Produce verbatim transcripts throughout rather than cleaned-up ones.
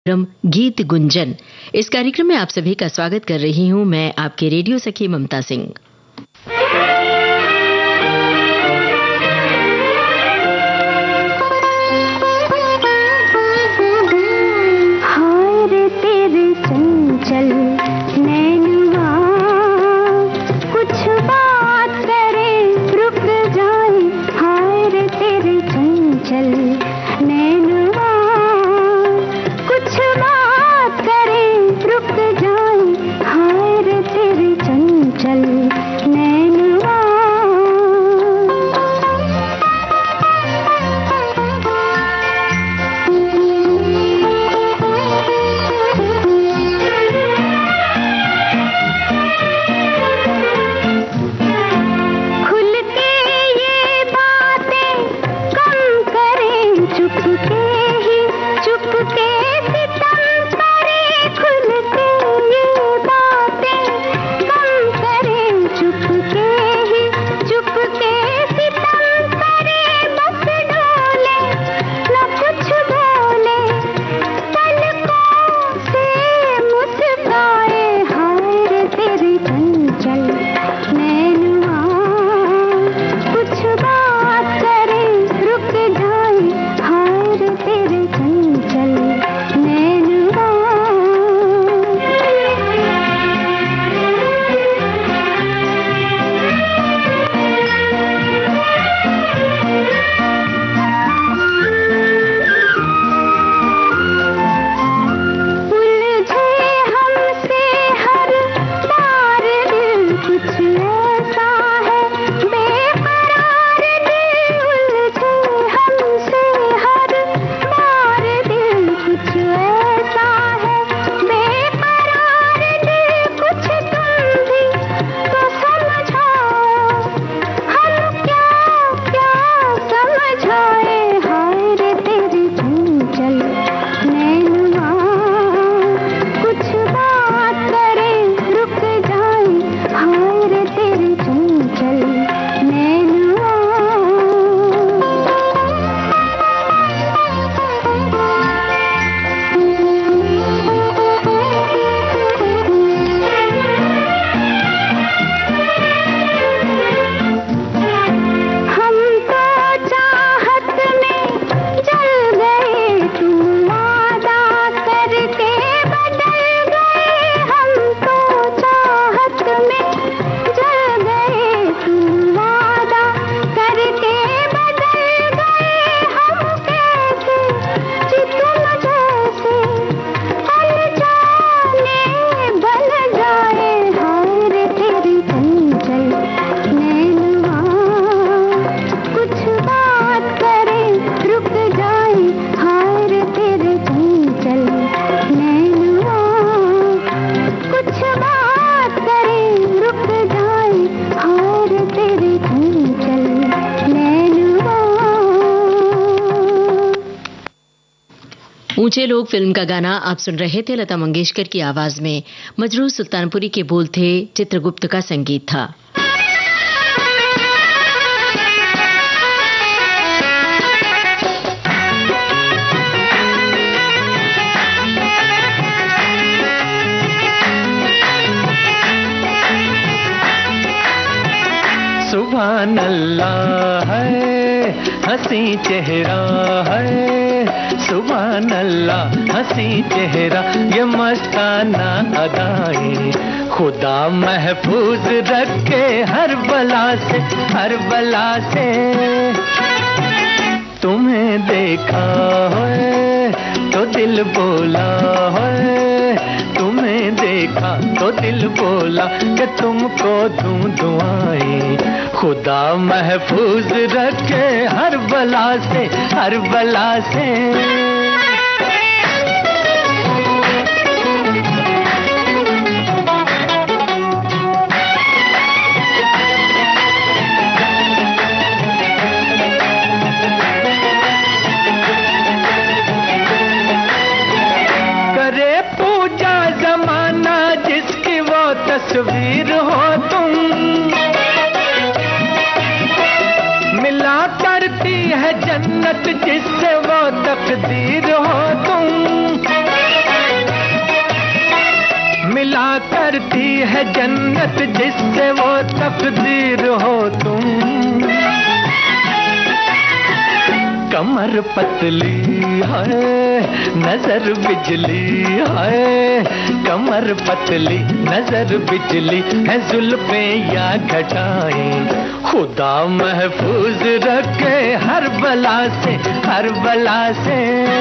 कार्यक्रम गीत गुंजन। इस कार्यक्रम में आप सभी का स्वागत कर रही हूं मैं आपके रेडियो सखी ममता सिंह। ऊंचे लोग फिल्म का गाना आप सुन रहे थे। लता मंगेशकर की आवाज में मजरूह सुल्तानपुरी के बोल थे, चित्रगुप्त का संगीत था। सुभान अल्लाह है, हंसी चेहरा है, सुभान अल्लाह हंसी चेहरा, ये मस्ताना अदाएं, खुदा महफूज रखे हर बला से, हर बला से। तुम्हें देखा है तो दिल बोला है, तुम्हें देखा तो दिल बोला कि तुमको दूं दुआएं, खुदा महफूज रखे हर बला से, हर बला से। करे पूजा जमाना जिसकी वो तस्वीर हो तुम, मिला करती है जन्नत जिससे वो तकदीर हो तुम। है जन्नत जिससे वो तकदीर हो तुम। कमर पतली है नजर बिजली है, कमर पतली नजर बिजली है, जुल्फें या घटाएं खुदा महफूज रखे हर बला से, हर बला से।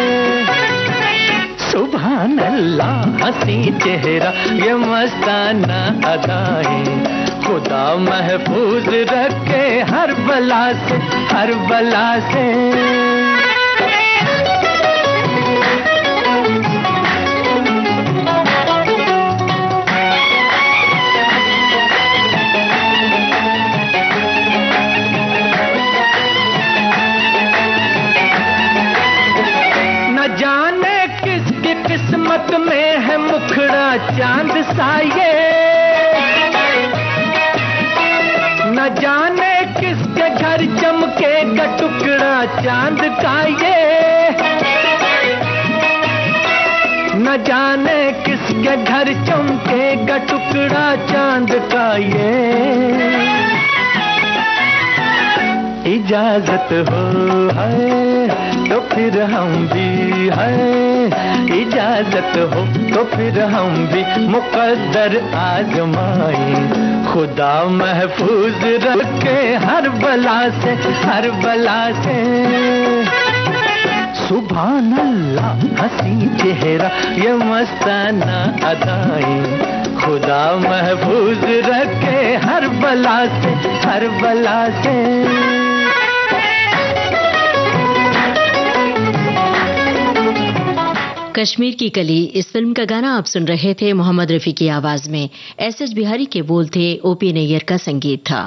सुभान अल्लाह हंसी चेहरा ये मस्ताना अदाएं, खुदा महफूज रखे हर बला से, हर बला से। न जाने किसकी किस्मत में है मुखड़ा चांद सा ये, न जाने किसके घर चमकेगा टुकड़ा चांद का ये, न जाने किसके घर चमकेगा टुकड़ा चांद का ये। इजाजत हो है तो फिर हम भी है, इजाजत हो तो फिर हम भी मुकद्दर आजमाएं, खुदा महफूज रखे हर बला से, हर बला से। सुभान अल्लाह हंसी चेहरा ये मस्ताना अदाएं, खुदा महफूज रखे हर बला से, हर बला से। कश्मीर की कली इस फिल्म का गाना आप सुन रहे थे मोहम्मद रफी की आवाज में। एस एस बिहारी के बोल थे, ओपी नैयर का संगीत था।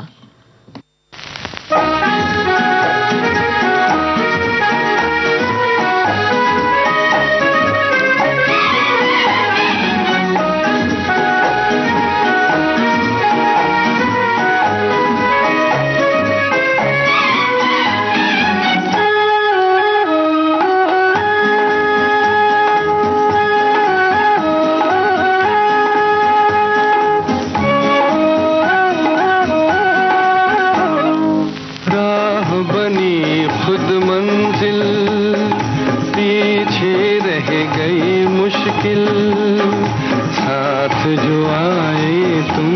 साथ जो आए तुम,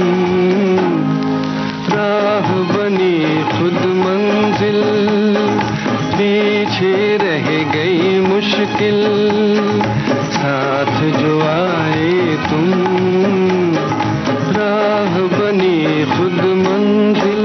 राह बनी खुद मंजिल, पीछे रह गई मुश्किल, साथ जो आए तुम, राह बनी खुद मंजिल।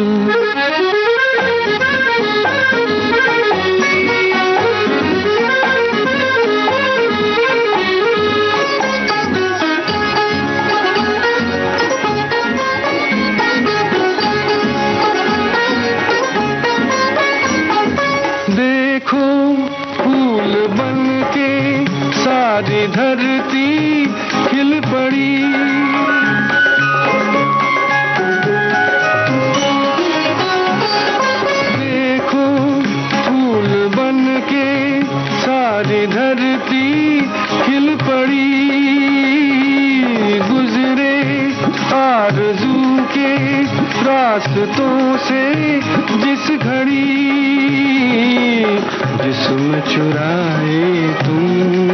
सारी धरती खिल पड़ी, देखो फूल बन के सारी धरती खिल पड़ी, गुजरे आरज़ू के रास्तों से जिस घड़ी, जिस्म चुराए तुम,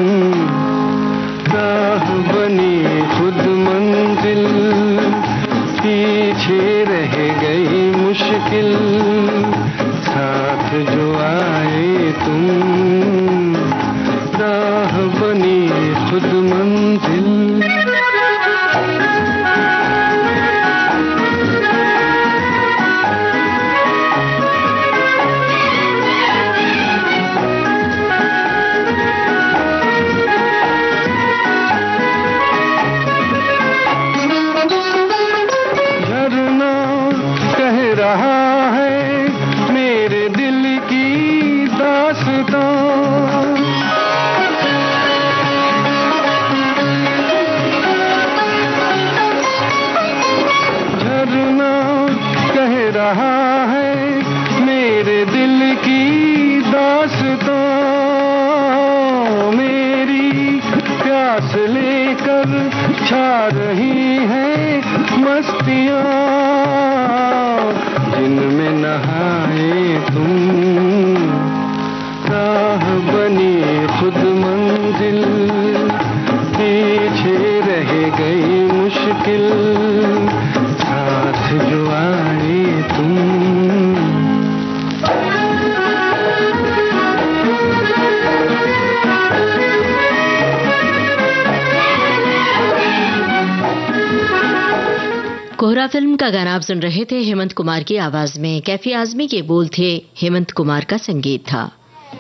राह बनी खुद मंजिल, पीछे रह गई मुश्किल, साथ जो आए तुम, राह बनी खुद मंजिल। रहा है मेरे दिल की दास्तां, लेकर छा रही हैं मस्तियाँ, जिनमें नहाए तुम। राह बनी खुद मंजिल, पीछे रह गई मुश्किल, साथ जो आए तुम। कोहरा फिल्म का गाना आप सुन रहे थे हेमंत कुमार की आवाज में। कैफी आजमी के बोल थे, हेमंत कुमार का संगीत था।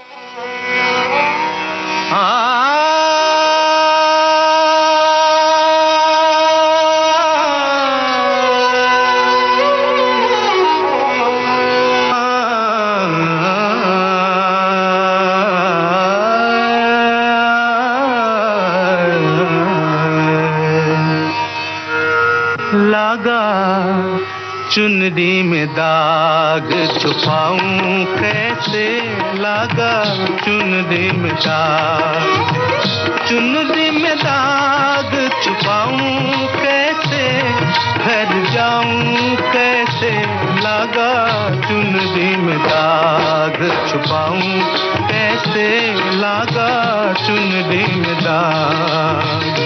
चुनरी में दाग छुपाऊं कैसे, लगा चुनरी में दाग, चुनरी में दाग छुपाऊं कैसे, घर जाऊं कैसे, लगा चुनरी में दाग छुपाऊं कैसे, लगा चुनरी में दाग।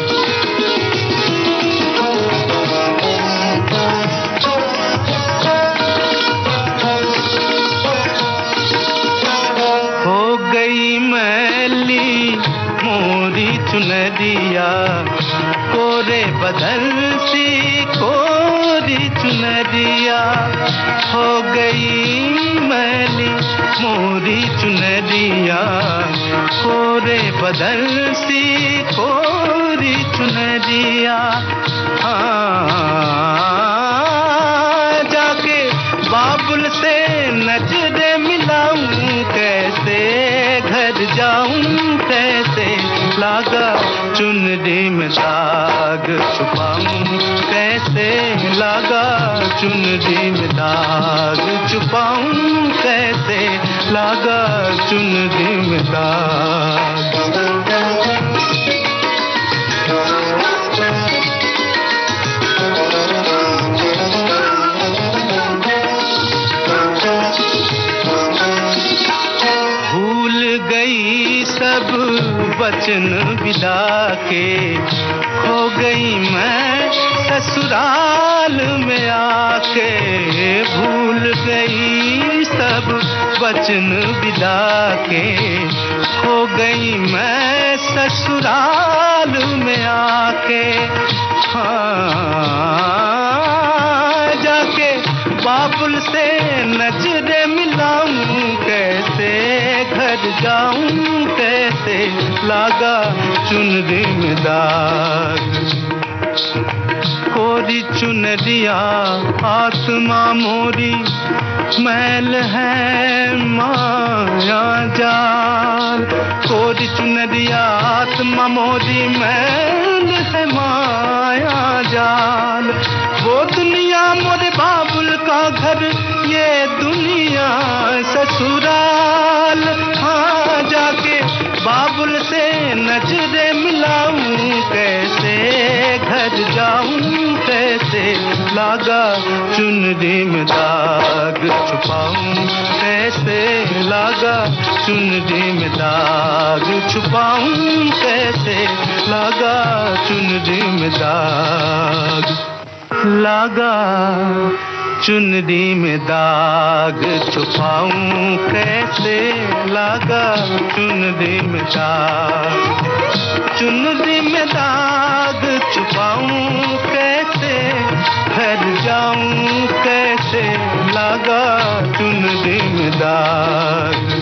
चुनरिया कोरे बदल सी कोरी चुनरिया, हो गई मैली मोरी चुनरिया, कोरे बदल सी कोरी चुनरिया। हाँ जाके बाबुल से नजरे मिलाऊं कैसे, घर जाऊं कैसे, लागा चुनरी में दाग छुपाऊं कैसे, लागा चुनरी में दाग छुपाऊं कैसे, लागा चुनरी में दाग। वचन विदा के खो गई मैं ससुराल में आके, भूल गई सब वचन विदा के, खो गई मैं ससुराल में आके। हाँ जाके बाबुल से नजरे मिलाऊं कैसे, घर जाऊं कैसे, लागा चुनरी में दाग। कोरी चुनरिया आत्मा मोरी, मैल है माया जाल, कोरी चुनरिया आत्मा मोरी, मैल है माया जाल। वो दुनिया मोरे बाबुल का घर, ये दुनिया ससुराल। हाँ जाके बाबुल से नजरे मिलाऊं कैसे, घर जाऊं कैसे, लागा चुनरी में दाग छुपाऊं कैसे, लागा चुनरी में दाग छुपाऊं कैसे, लागा चुनरी में दाग, लागा चुनरी में दाग छुपाऊं कैसे, लागा चुनरी में दाग, चुनरी में दाग छुपाऊं कैसे, घर जाऊं कैसे, लागा चुनरी में दाग।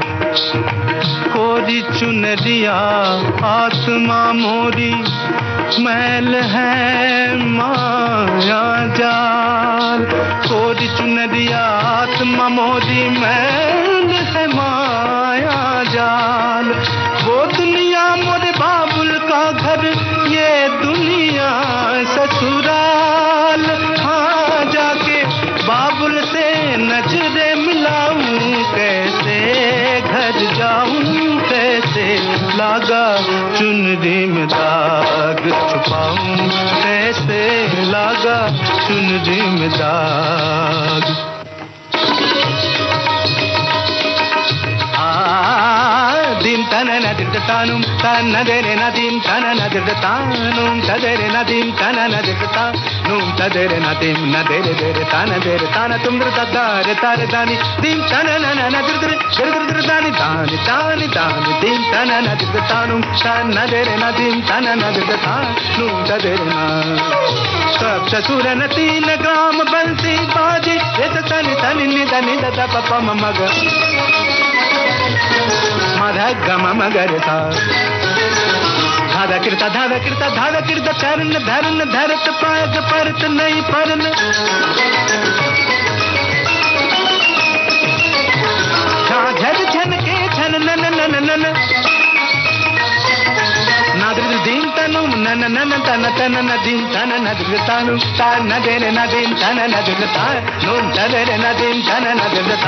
कोरी चुनरिया आत्मा मोरी, मैल है माया जाल। कोरी चुनरिया आत्मा मोरी, मैल है माया जाल। वो दुनिया मोरे बाबुल का घर, ये दुनिया ससुराल। हाँ जाके बाबुल से नजरे मिलाऊं कैसे, घर जाऊं कैसे, लागा लागा चुनरी में दाग, छुपाऊं कैसे लागा चुनरी में दाग। dim tanana dirdatanum tanadere nadim tanana dirdatanum tadere nadim tanana dirdatanum tadere nadim nadere dere tanadere tanatum dirdadare tare dani dim tanana nadirdir dirdir dani dani dani dani dim tanana dirdatanum tanadere nadim tanana dirdatanum tadere na sab sasura natin gram bansi baji et tani tani nidani dada papa mamaga madha gama magarta धादा किरता धादा किरता धादा किरता चरण धरन धरत पाग परत नहीं परन झझ झन के छन नन नन नन नादर दीन तनु नन नन तन तन नदीन तन नदता नु तन देरे नदीन तन नदता नु तदेरे नदीन तन नदता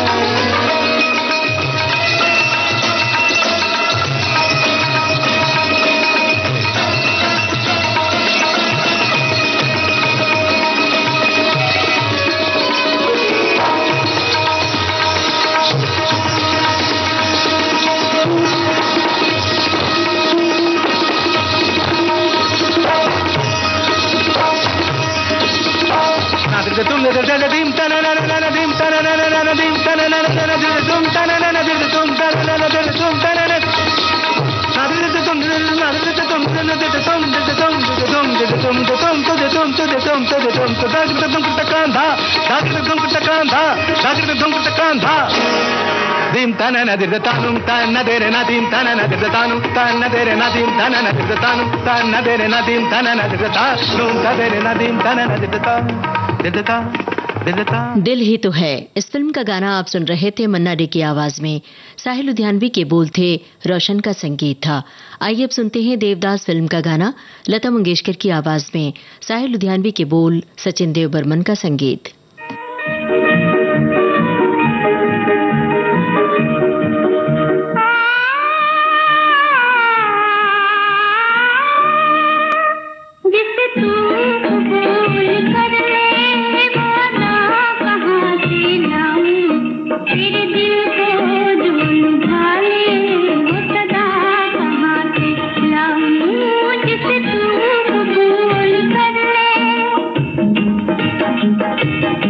तुम dim tanana dim tanana dim tanana tum tanana tum tanana tum tanana nadre tum nadre tum nadre tum tum tum tum tum tum tum tum tum tum takanda tum takanda tum takanda dim tanana dirdatanum tanadere nadim tanana dirdatanum tanadere nadim tanana dirdatanum tanadere nadim tanana dirdatanum tadere nadim tanana dirdatanum दिल ही तो है। इस film का गाना आप सुन रहे थे मन्ना day की आवाज में। साहिल लुधियानवी के बोल थे, रोशन का संगीत था। आइए अब सुनते हैं देवदास फिल्म का गाना लता मंगेशकर की आवाज में। साहिल लुधियानवी के बोल, सचिन देव बर्मन का संगीत। Thank you.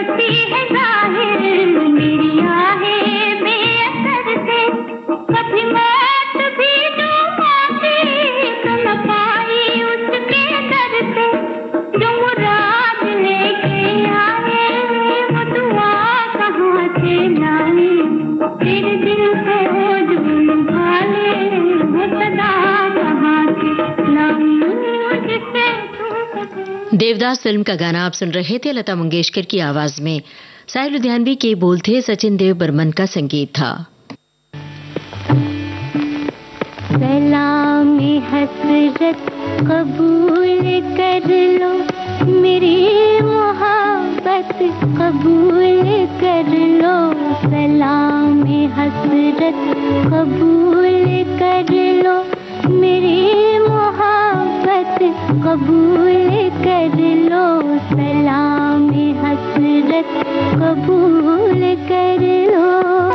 करती है जाहिर मेरी आहें बेअसर से। कभी मौत भी जो मांगी तो न पाई उसके दर से। जो मुराद लेके आए वो दुआ कहाँ से लाई। तेरे दिल को जो लुभाले वो सदा कहाँ से लाई। मुझसे देवदास फिल्म का गाना आप सुन रहे थे लता मंगेशकर की आवाज में। साहिल लुधियानवी के बोल थे, सचिन देव बर्मन का संगीत था। सलाम हसरत कबूल कर लो मेरी मोहब्बत कबूल कर लो। सलाम हसरत कबूल कर लो मेरी मोहब्बत कबूल कर लो। सलाम हसरत कबूल कर लो।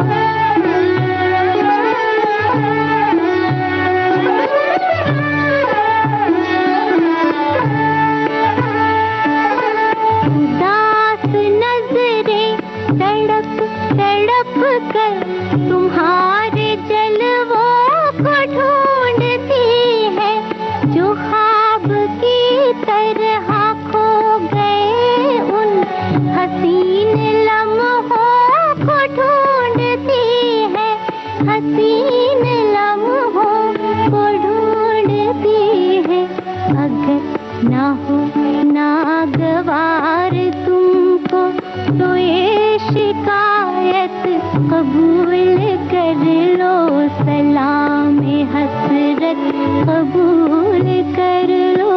उदास नजरें तड़प तड़प कर तुम्हारे जलवों को ढूंढती है। जो ख्वाब की तरह खो गए उन हसीन लम्हों को ढूंढती है। हसीन लम्हों को ढूंढती है। अगर ना हो नागवार तुमको तो ये शिकायत कबूल कर लो। सलाम हसरत कबूल कर लो।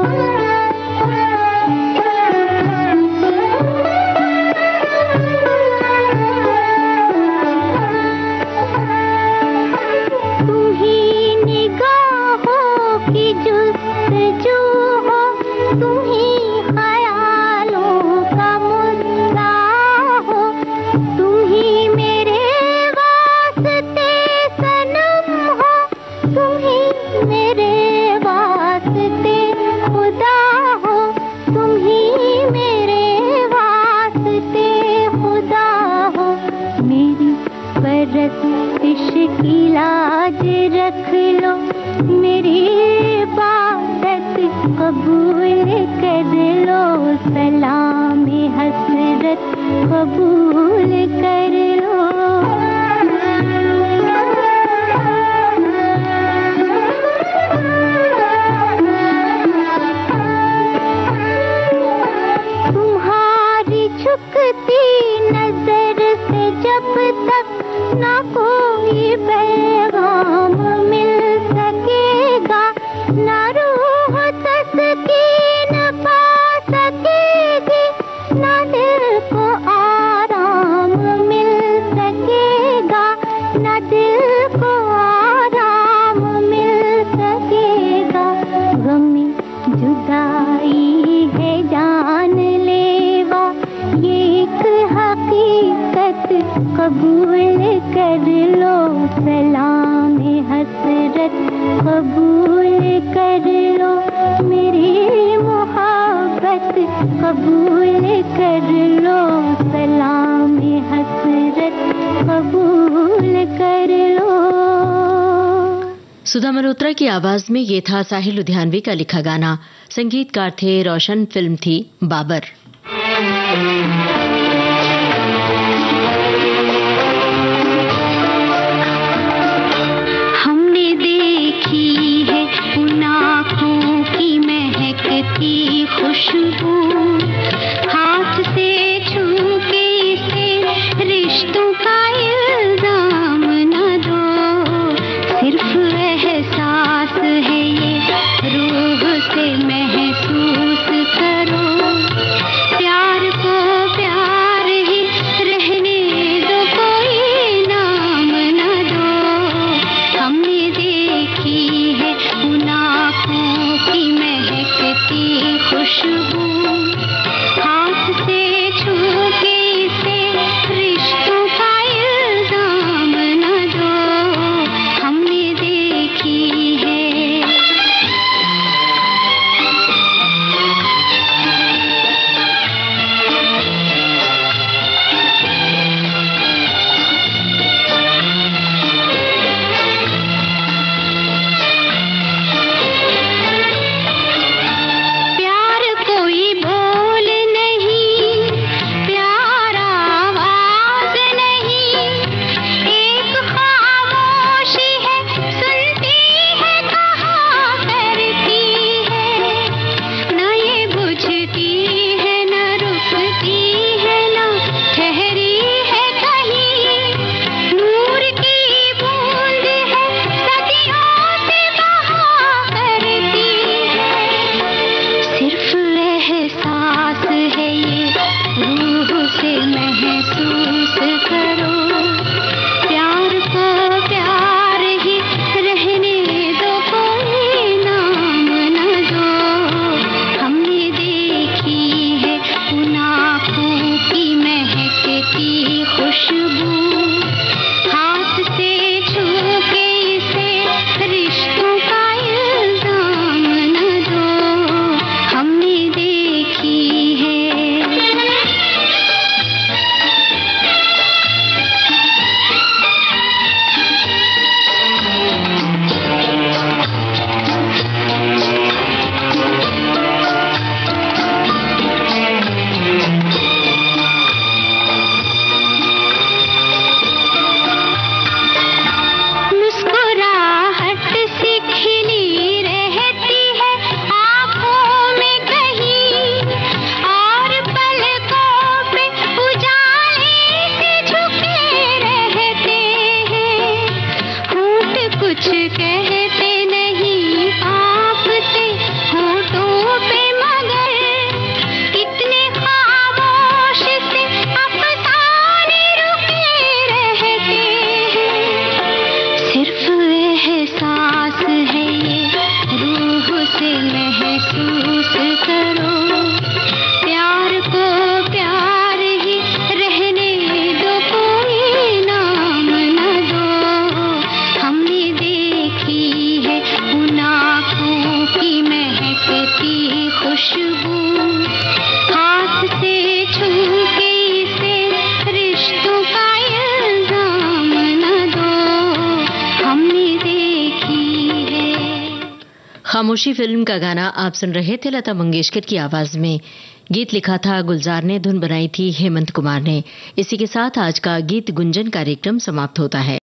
तुम्ही निगाहों की जुस्तजू हो। तुम्ही ख्यालों का मुद्दा हो। तुम्ही मेरे वास्ते सनम हो। तुम्ही मेरे वास्ते खुदा हो। तुम्ही मेरे वास्ते खुदा हो। मेरी परस्तिश की लाज रख लो। मेरी इबादत कबूल कर लो। सलाम हसरत कबूल कर लो। तुम्हारी झुकती नजर से जब तक ना कोई पैगाम मिल सकेगा। ना रूह तस्कीन पा सकेगी। ना दिल को आराम मिल सकेगा। ना दिल को आराम मिल सकेगा। गमी जुदाई है जान लेवा ये एक हकीकत कबूल कर लो। सलाम हसरत कबूल कर लो। मेरी मोहब्बत कबूल कर लो। सलाम हसरत कबूल कर लो। सुधा मल्होत्रा की आवाज में ये था साहिल लुधियानवी का लिखा गाना। संगीतकार थे रोशन, फिल्म थी बाबर। हमने देखी है उन आँखों की महकती खुशबू। हाथ से छू के इसे रिश्तों का इल्जाम न दो। सिर्फ एहसास है ये रूह से महसूस करो। प्यार को प्यार ही रहने दो कोई नाम न दो। हमने देखी है उन आँखों की महकती खुशबू। हाथ से छू के इसे रिश्तों का खामोशी फिल्म का गाना आप सुन रहे थे लता मंगेशकर की आवाज में। गीत लिखा था गुलजार ने, धुन बनाई थी हेमंत कुमार ने। इसी के साथ आज का गीत गुंजन कार्यक्रम समाप्त होता है।